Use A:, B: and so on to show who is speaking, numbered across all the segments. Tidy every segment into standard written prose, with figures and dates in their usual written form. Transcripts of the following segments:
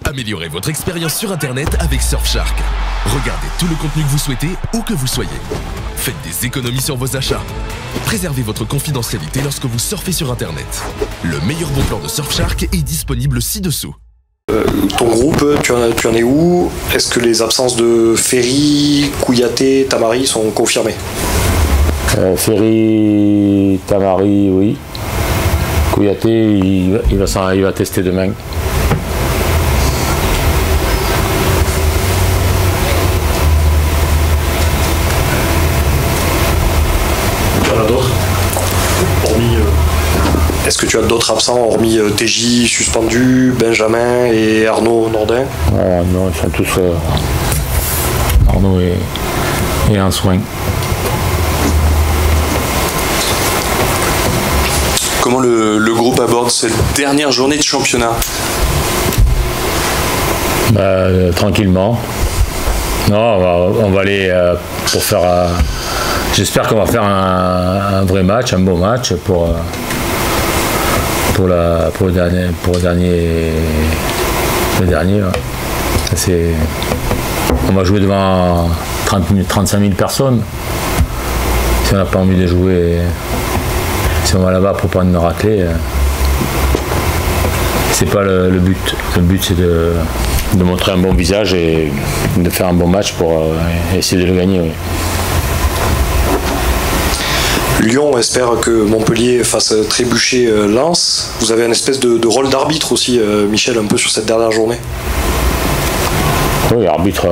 A: Améliorez votre expérience sur Internet avec Surfshark. Regardez tout le contenu que vous souhaitez, où que vous soyez. Faites des économies sur vos achats. Préservez votre confidentialité lorsque vous surfez sur Internet. Le meilleur bon plan de Surfshark est disponible ci-dessous.
B: Ton groupe, tu en es où? Est-ce que les absences de Ferry, Kouyaté, Tamari sont confirmées?
C: Ferry, Tamari, oui. Kouyaté, il va tester demain.
B: Est-ce que tu as d'autres absents, hormis TJ suspendu, Benjamin et Arnaud Nordin?
C: Non, ils sont tous... Arnaud et en soin.
D: Comment le groupe aborde cette dernière journée de championnat?
C: Tranquillement. Non, on va aller pour faire... J'espère qu'on va faire un vrai match, un beau match pour le dernier. Ouais. On va jouer devant 35 000 personnes. Si on n'a pas envie de jouer, si on va là-bas pour pas nous racler, c'est pas le but. Le but c'est de montrer un bon visage et de faire un bon match pour essayer de le gagner. Oui.
B: Lyon espère que Montpellier fasse trébucher Lens. Vous avez une espèce de rôle d'arbitre aussi, Michel, un peu sur cette dernière journée.
C: Oui, arbitre.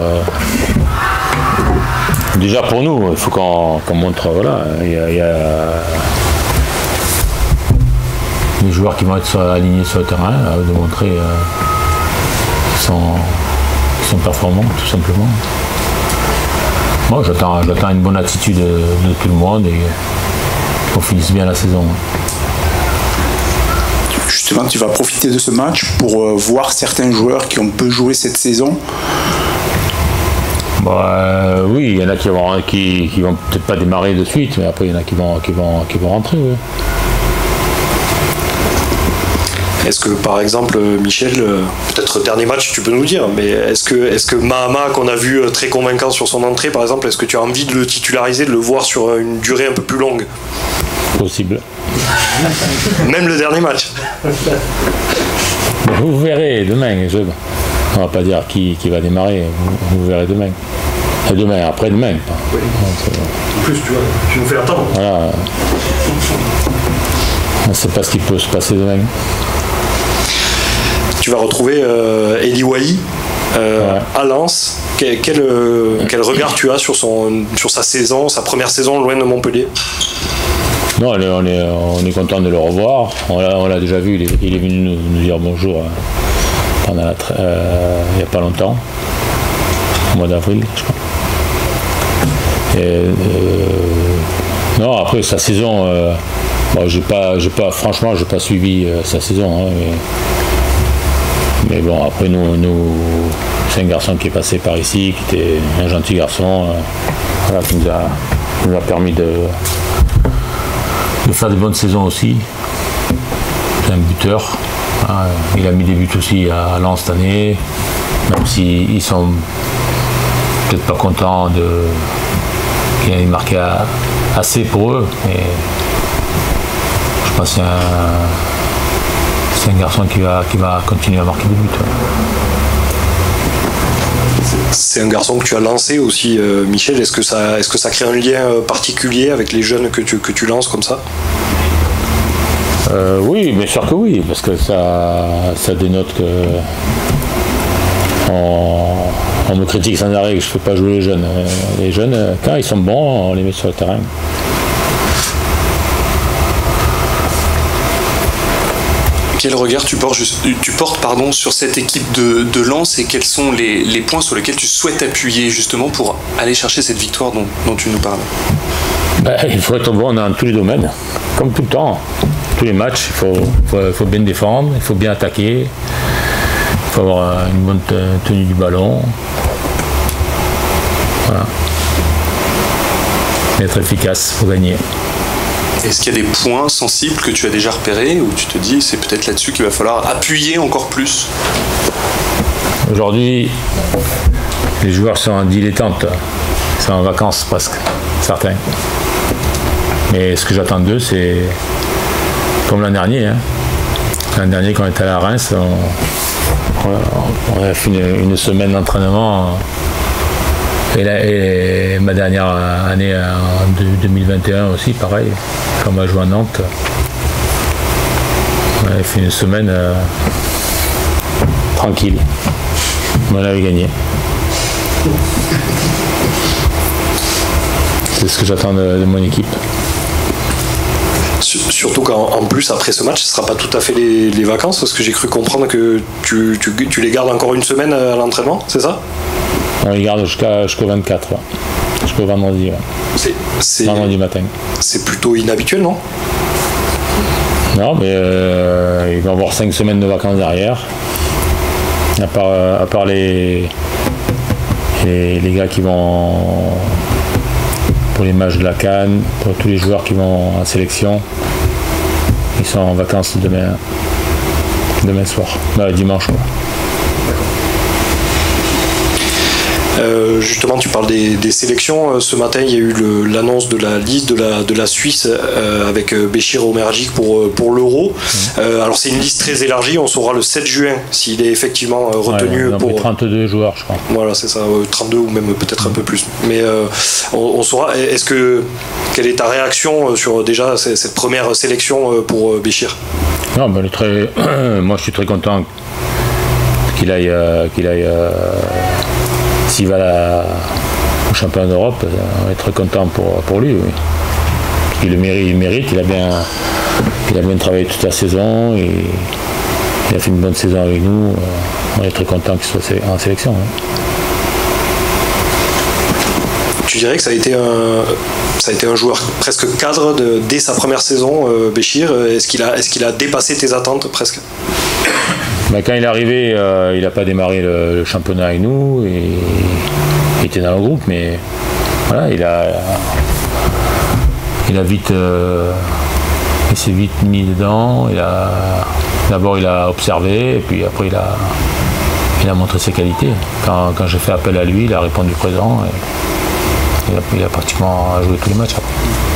C: Déjà pour nous, il faut qu'on montre. Voilà, il y a les joueurs qui vont être alignés sur le terrain, de montrer qu'ils sont performants, tout simplement. Moi, j'attends une bonne attitude de tout le monde et qu'on finisse bien la saison.
E: Justement, tu vas profiter de ce match pour voir certains joueurs qui ont peu joué cette saison.
C: Oui, il y en a qui vont peut-être pas démarrer de suite, mais après il y en a qui vont rentrer. Oui.
B: Est-ce que par exemple, Michel, peut-être dernier match tu peux nous dire, mais est-ce que Mahama, qu'on a vu très convaincant sur son entrée par exemple, est-ce que tu as envie de le titulariser, de le voir sur une durée un peu plus longue?
C: Possible.
B: Même le dernier match.
C: Vous verrez demain. On va pas dire qui va démarrer, vous verrez demain. Demain, après-demain.
B: Oui. En plus, tu nous fais attendre.
C: Voilà. On ne sait pas ce qui peut se passer demain.
B: Tu vas retrouver Eli Wahi à Lens. Quel regard tu as sur sa saison, sa première saison loin de Montpellier?
C: Non, on est content de le revoir. On l'a déjà vu, il est venu nous dire bonjour il n'y a pas longtemps, au mois d'avril, je crois. Non, après sa saison, franchement, j'ai pas suivi sa saison. Hein, mais bon, après nous, c'est un garçon qui est passé par ici, qui était un gentil garçon, voilà, qui nous a permis de faire de bonnes saisons aussi. C'est un buteur. Il a mis des buts aussi à Lens cette année, même s'ils sont peut-être pas contents qu'il ait marqué assez pour eux, mais je pense que c'est un garçon qui va continuer à marquer des buts.
B: C'est un garçon que tu as lancé aussi, Michel. Est-ce que ça crée un lien particulier avec les jeunes que tu lances comme ça?
C: Oui, bien sûr que oui, parce que ça dénote que on me critique sans arrêt que je ne fais pas jouer les jeunes. Les jeunes, quand ils sont bons, on les met sur le terrain.
D: Quel regard tu portes sur cette équipe de Lens et quels sont les points sur lesquels tu souhaites appuyer justement pour aller chercher cette victoire dont tu nous parles?
C: Il faut être bon dans tous les domaines, comme tout le temps. Tous les matchs, il faut bien défendre, il faut bien attaquer, il faut avoir une bonne tenue du ballon. Voilà. Et être efficace pour gagner.
D: Est-ce qu'il y a des points sensibles que tu as déjà repérés où tu te dis c'est peut-être là-dessus qu'il va falloir appuyer encore plus?
C: Aujourd'hui, les joueurs sont en dilettante, ils sont en vacances presque, certains. Mais ce que j'attends d'eux, c'est comme l'an dernier. Hein. L'an dernier, quand on était à la Reims, on a fait une semaine d'entraînement. Et ma dernière année en 2021 aussi, pareil, quand on a joué à Nantes. On avait fait une semaine tranquille. On avait gagné. C'est ce que j'attends de mon équipe.
B: Surtout qu'en plus, après ce match, ce ne sera pas tout à fait les vacances, parce que j'ai cru comprendre que tu les gardes encore une semaine à l'entraînement, c'est ça?
C: On les garde jusqu'au 24, ouais. Jusqu'au vendredi. Ouais. Vendredi matin.
B: C'est plutôt inhabituel, non?
C: Non, mais ils vont avoir 5 semaines de vacances derrière. À part les gars qui vont pour les matchs de la CAN, pour tous les joueurs qui vont en sélection, ils sont en vacances demain soir, dimanche. Ouais.
B: Justement, tu parles des sélections. Ce matin, il y a eu l'annonce de la liste de la Suisse avec Béchir Omergic pour l'Euro. Alors, c'est une liste très élargie. On saura le 7 juin s'il est effectivement retenu pour
C: 32 joueurs, je crois.
B: Voilà, c'est ça, 32 ou même peut-être un peu plus. Mais on saura. Quelle est ta réaction sur déjà cette première sélection pour Béchir?
C: Non, ben, moi, je suis très content qu'il aille. S'il va au championnat d'Europe, on est très content pour lui. Oui. Il le mérite, il a bien travaillé toute la saison, et il a fait une bonne saison avec nous. On est très content qu'il soit en sélection. Oui.
B: Tu dirais que ça a été un joueur presque cadre dès sa première saison, Béchir. Est-ce qu'il a dépassé tes attentes presque?
C: Quand il est arrivé, il n'a pas démarré le championnat avec nous, et il était dans le groupe, mais voilà, il s'est vite mis dedans. D'abord il a observé, et puis après il a montré ses qualités. Quand j'ai fait appel à lui, il a répondu présent, et il a pratiquement joué tous les matchs après.